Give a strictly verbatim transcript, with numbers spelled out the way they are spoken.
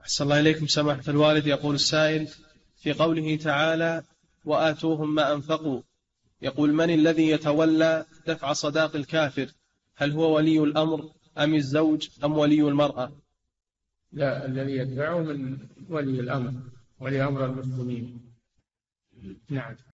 أحسن الله إليكم سماحة الوالد. يقول السائل في قوله تعالى وآتوهم ما أنفقوا، يقول من الذي يتولى دفع صداق الكافر؟ هل هو ولي الأمر أم الزوج أم ولي المرأة؟ لا، الذي يدفعه من ولي الأمر، ولي أمر المسلمين. نعم.